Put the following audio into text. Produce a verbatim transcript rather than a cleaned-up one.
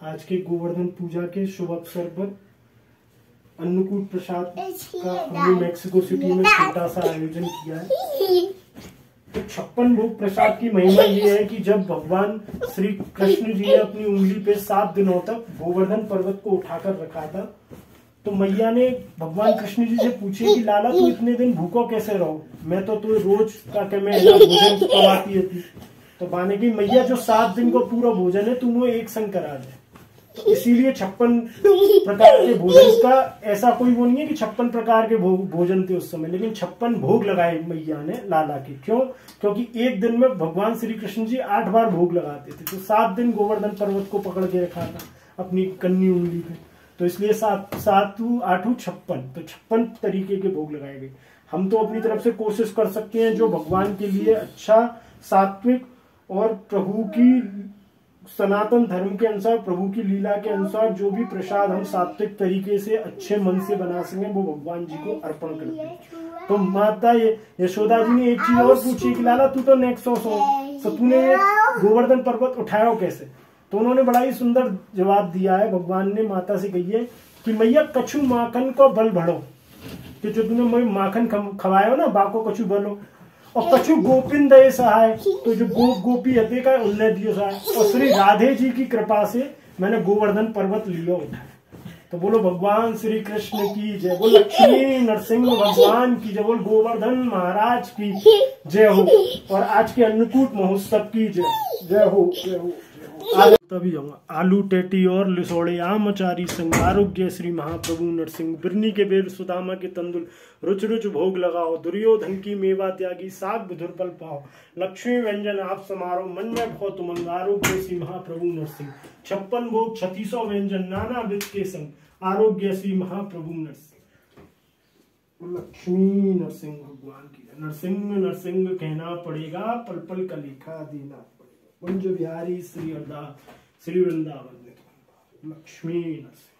आज के गोवर्धन पूजा के शुभ अवसर पर अन्नकूट प्रसाद का हमने मेक्सिको सिटी में छोटा सा आयोजन किया है। तो छप्पन भोग प्रसाद की महिमा ये है कि जब भगवान श्री कृष्ण जी ने अपनी उंगली पे सात दिनों तक गोवर्धन पर्वत को उठाकर रखा था, तो मैया ने भगवान कृष्ण जी से पूछे कि लाला तू इतने दिन भूखो कैसे रहो, मैं तो तू रोज का के मैं भोजन करवाती थी। तो माने की मैया जो सात दिन को पूरा भोजन है तुम वो एक संग करा दे। तो इसीलिए छप्पन प्रकार के भोजन का ऐसा कोई वो नहीं है कि छप्पन प्रकार के भोजन थे उस समय, लेकिन छप्पन भोग लगाए मैया ने लाला के। क्यों? क्योंकि एक दिन में भगवान श्री कृष्ण जी आठ बार भोग लगाते थे, तो सात दिन गोवर्धन पर्वत को पकड़ के रखा था अपनी कन्नी उंगली पे, तो इसलिए सात सातू आठू छप्पन, तो छप्पन तरीके के भोग लगाए गए। हम तो अपनी तरफ से कोशिश कर सकते हैं जो भगवान के लिए अच्छा, सात्विक और प्रभु की सनातन धर्म के अनुसार, प्रभु की लीला के अनुसार जो भी प्रसाद हम सात्विक तरीके से अच्छे मन से बना सकें वो भगवान जी को अर्पण करते हैं। तो माता ये यशोदा जी ने एक चीज और पूछी कि लाला तू तो नेक्सोस हो, तो तूने गोवर्धन पर्वत उठाया कैसे? तो उन्होंने बड़ा ही सुंदर जवाब दिया है। भगवान ने माता से कही है कि मैया कछु माखन को बल बढ़ो, कि जो तूने माखन खवाया हो ना बाको कछु बलो, और कछु गोपिन दे सहाय, तो जो गो गोपी हते का उन्हें दियो सहाय, और श्री राधे जी की कृपा से मैंने गोवर्धन पर्वत लियो उठाया। तो बोलो भगवान श्री कृष्ण की जय, बोल लक्ष्मी नरसिंह भगवान की जय, बोल गोवर्धन महाराज की जय हो, और आज के अन्नकूट महोत्सव की जय जय हो जय हो। तभी जाऊंगा आलू टेटी और लिसोड़े आम अचारी संग, आरोग्य श्री महाप्रभु नरसिंह, बिरनी के बेर सुदामा के तंदुल, रुच रुच भोग लगाओ, दुर्योधन की मेवा त्यागी, साग विधुर पल पाओ, लक्ष्मी व्यंजन आप समारो, मन में बहुत उमंग, आरोग्य श्री महाप्रभु नरसिंह, छप्पन भोग छत्तीसों व्यंजन नाना विध के संग, आरोग्य श्री महाप्रभु नरसिंह। लक्ष्मी नरसिंह भगवान की नरसिंह नरसिंह कहना पड़ेगा, पल पल का लेखा देना पड़ेगा। कुंज बिहारी श्री श्री वृंदावन में लक्ष्मी नरसिंह।